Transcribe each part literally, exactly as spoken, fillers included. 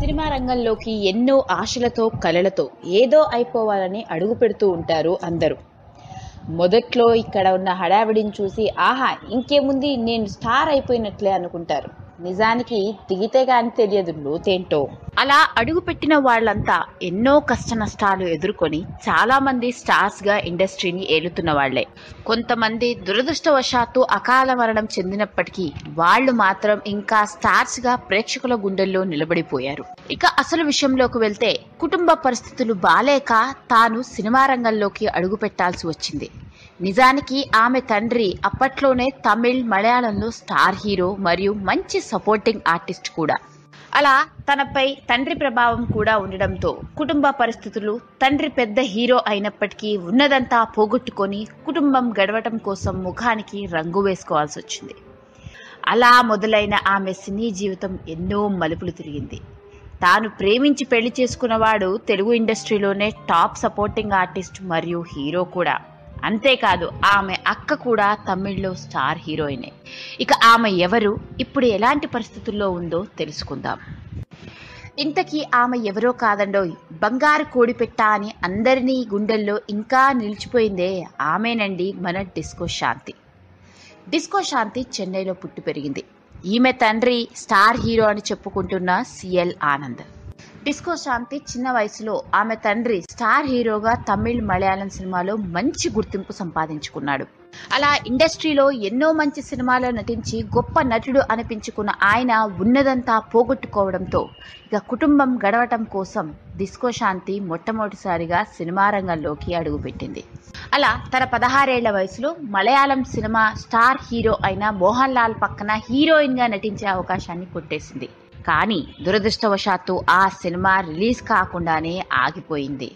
Cinema రంగంలోకి ఎన్నో ఆశలతో కలలతో ఏదో అయిపోవాలని అడుగు పెడుతూ ఉంటారు అందరూ. మొదట్లో ఇక్కడ ఉన్న హడావిడిని చూసి ఆహా ఇంకేముంది నేను స్టార్ అయిపోయినట్లే అనుకుంటారు. నిజానికి దిగితే గాని తెలియదు లోతేంటో. అలా అడుగు పెట్టిన వాళ్ళంతా ఎన్నో కష్ట నష్టాలు ఎదుర్కొని చాలా మంది స్టార్స్ గా ఇండస్ట్రీని ఏలుతున్న వాళ్లే. కొంతమంది దురదృష్టవశాత్తు అకాల మరణం చెందినప్పటికీ వాళ్ళు మాత్రం ఇంకా స్టార్స్ గా ప్రేక్షకుల గుండెల్లో నిలబడిపోయారు. ఇక అసలు విషయంలోకి వెళ్తే కుటుంబ పరిస్థితులు బాలేక తాను సినిమా రంగంలోకి అడుగు పెట్టాల్సి వచ్చింది. నిజానికి ఆమె తండ్రి అప్పట్లోనే తమిళ్ మలయాళంలో స్టార్ హీరో మరియు మంచి సపోర్టింగ్ ఆర్టిస్ట్ కూడా. అలా తనపై తండ్రి ప్రభావం కూడా ఉండడంతో కుటుంబ పరిస్థితులు తండ్రి పెద్ద హీరో అయినప్పటికీ ఉన్నదంతా పోగొట్టుకొని కుటుంబం గడవటం కోసం ముఖానికి రంగు వేసుకోవాల్సి వచ్చింది. అలా మొదలైన ఆమె సినీ జీవితం ఎన్నో మలుపులు తిరిగింది. తాను ప్రేమించి పెళ్లి చేసుకున్నవాడు తెలుగు ఇండస్ట్రీలోనే టాప్ సపోర్టింగ్ ఆర్టిస్ట్ మరియు హీరో కూడా. అంతేకాదు ఆమె అక్క కూడా తమిళ్లో స్టార్ హీరోయినే. ఇక ఆమె ఎవరు, ఇప్పుడు ఎలాంటి పరిస్థితుల్లో ఉందో తెలుసుకుందాం. ఇంతకీ ఆమె ఎవరో కాదండోయ్, బంగారు కోడిపెట్ట అని అందరినీ గుండెల్లో ఇంకా నిలిచిపోయిందే ఆమెనండి, మన డిస్కో శాంతి. డిస్కో శాంతి చెన్నైలో పుట్టి పెరిగింది. ఈమె తండ్రి స్టార్ హీరో అని చెప్పుకుంటున్న సిఎల్ ఆనంద్. డిస్కో శాంతి చిన్న వయసులో ఆమె తండ్రి స్టార్ హీరోగా తమిళ్ మలయాళం సినిమాలో మంచి గుర్తింపు సంపాదించుకున్నాడు. అలా ఇండస్ట్రీలో ఎన్నో మంచి సినిమాలో నటించి గొప్ప నటుడు అనిపించుకున్న ఆయన ఉన్నదంతా పోగొట్టుకోవడంతో ఇక కుటుంబం గడవటం కోసం డిస్కో శాంతి మొట్టమొదటిసారిగా సినిమా రంగంలోకి అడుగుపెట్టింది. అలా తన పదహారేళ్ల వయసులో మలయాళం సినిమా స్టార్ హీరో అయిన మోహన్ లాల్ పక్కన హీరోయిన్ గా నటించే అవకాశాన్ని కొట్టేసింది. కానీ దురదృష్టవశాత్తు ఆ సినిమా రిలీజ్ కాకుండానే ఆగిపోయింది.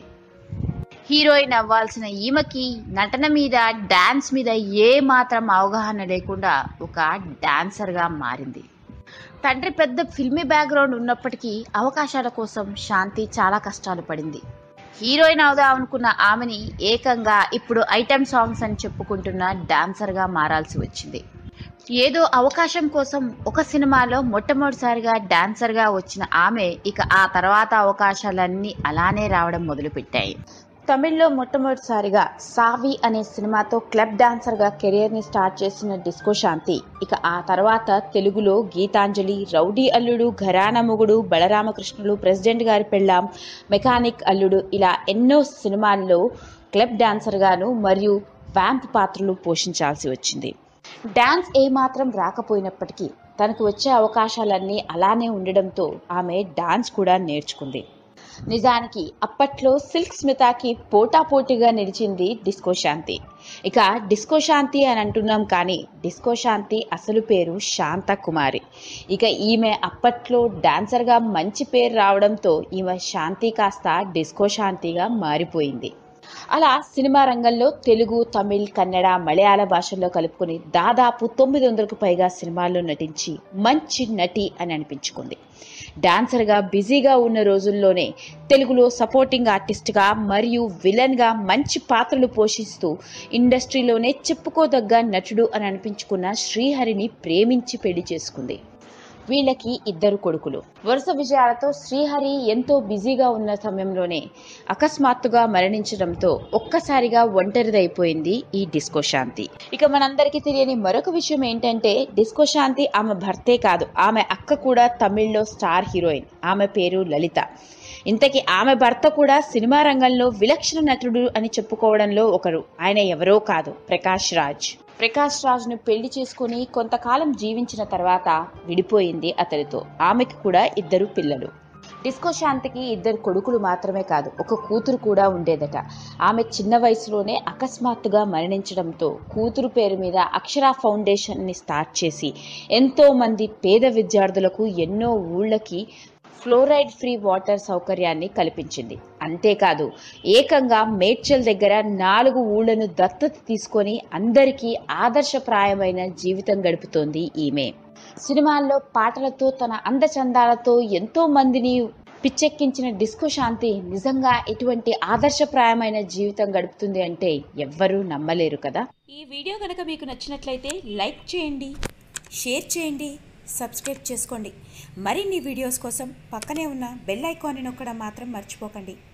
హీరోయిన్ అవ్వాల్సిన ఈమెకి నటన మీద, డాన్స్ మీద ఏ మాత్రం అవగాహన లేకుండా ఒక డాన్సర్ గా మారింది. తండ్రి పెద్ద ఫిల్మీ బ్యాక్గ్రౌండ్ ఉన్నప్పటికీ అవకాశాల కోసం శాంతి చాలా కష్టాలు పడింది. హీరోయిన్ అవుదాం అనుకున్న ఆమెని ఏకంగా ఇప్పుడు ఐటెం సాంగ్స్ అని చెప్పుకుంటున్న డాన్సర్ గా మారాల్సి వచ్చింది. ఏదో అవకాశం కోసం ఒక సినిమాలో మొట్టమొదటిసారిగా డాన్సర్ గా వచ్చిన ఆమె ఇక ఆ తర్వాత అవకాశాలన్నీ అలానే రావడం మొదలుపెట్టాయి. తమిళ్లో మొట్టమొదటిసారిగా సావి అనే సినిమాతో క్లబ్ డాన్సర్ గా కెరియర్ ని స్టార్ట్ చేసిన డిస్కో శాంతి ఇక ఆ తర్వాత తెలుగులో గీతాంజలి, రౌడీ అల్లుడు, ఘరానా మొగుడు, బలరామకృష్ణులు, ప్రెసిడెంట్ గారి పెళ్ళాం, మెకానిక్ అల్లుడు ఇలా ఎన్నో సినిమాల్లో క్లబ్ డాన్సర్ గాను మరియు వ్యాంప్ పాత్రలు పోషించాల్సి వచ్చింది. డాన్స్ ఏమాత్రం రాకపోయినప్పటికీ తనకు వచ్చే అవకాశాలన్నీ అలానే ఉండడంతో ఆమె డాన్స్ కూడా నేర్చుకుంది. నిజానికి అప్పట్లో సిల్క్ స్మితాకి పోటాపోటీగా నిలిచింది డిస్కో శాంతి. ఇక డిస్కో శాంతి అని అంటున్నాం కానీ డిస్కో శాంతి అసలు పేరు శాంత కుమారి. ఇక ఈమె అప్పట్లో డాన్సర్గా మంచి పేరు రావడంతో ఈమె శాంతి కాస్త డిస్కో శాంతిగా మారిపోయింది. అలా సినిమా రంగంలో తెలుగు, తమిళ్, కన్నడ, మలయాళ భాషల్లో కలుపుకొని దాదాపు తొమ్మిది వందలకు పైగా సినిమాల్లో నటించి మంచి నటి అని అనిపించుకుంది. డాన్సర్గా బిజీగా ఉన్న రోజుల్లోనే తెలుగులో సపోర్టింగ్ ఆర్టిస్ట్గా మరియు విలన్గా మంచి పాత్రలు పోషిస్తూ ఇండస్ట్రీలోనే చెప్పుకోదగ్గ నటుడు అని అనిపించుకున్న శ్రీహరిని ప్రేమించి పెళ్లి చేసుకుంది. వీళ్ళకి ఇద్దరు కొడుకులు. వరుస విజయాలతో శ్రీహరి ఎంతో బిజీగా ఉన్న సమయంలోనే అకస్మాత్తుగా మరణించడంతో ఒక్కసారిగా ఒంటరిదైపోయింది ఈ డిస్కో శాంతి. ఇక మనందరికీ తెలియని మరొక విషయం ఏంటంటే డిస్కో శాంతి ఆమె భర్తే కాదు, ఆమె అక్క కూడా తమిళ్లో స్టార్ హీరోయిన్. ఆమె పేరు లలిత. ఇంతకీ ఆమె భర్త కూడా సినిమా రంగంలో విలక్షణ నటుడు అని చెప్పుకోవడంలో ఒకరు. ఆయన ఎవరో కాదు, ప్రకాష్ రాజ్. ప్రకాష్ రాజ్ ను పెళ్లి చేసుకుని కొంతకాలం జీవించిన తర్వాత విడిపోయింది అతనితో. ఆమెకి కూడా ఇద్దరు పిల్లలు. డిస్కో శాంతికి ఇద్దరు కొడుకులు మాత్రమే కాదు, ఒక కూతురు కూడా ఉండేదట. ఆమె చిన్న వయసులోనే అకస్మాత్తుగా మరణించడంతో కూతురు పేరు మీద అక్షర ఫౌండేషన్ ని స్టార్ట్ చేసి ఎంతో మంది పేద విద్యార్థులకు ఎన్నో ఊళ్ళకి ఫ్లోరైడ్ ఫ్రీ వాటర్ సౌకర్యాన్ని కల్పించింది. అంతేకాదు ఏకంగా మేడ్చల్ దగ్గర నాలుగు ఊళ్లను దత్తత తీసుకొని అందరికీ ఆదర్శప్రాయమైన జీవితం గడుపుతోంది ఈమె. సినిమాల్లో పాటలతో తన అందచందాలతో ఎంతో మందిని పిచ్చెక్కించిన డిస్కో శాంతి నిజంగా ఇటువంటి ఆదర్శప్రాయమైన జీవితం గడుపుతుంది అంటే ఎవ్వరూ నమ్మలేరు కదా. ఈ వీడియో కనుక మీకు నచ్చినట్లయితే లైక్ చేయండి, షేర్ చేయండి, సబ్స్క్రైబ్ చేసుకోండి. మరిన్ని వీడియోస్ కోసం పక్కనే ఉన్న బెల్ ఐకాన్ని నొక్కడం మాత్రం మర్చిపోకండి.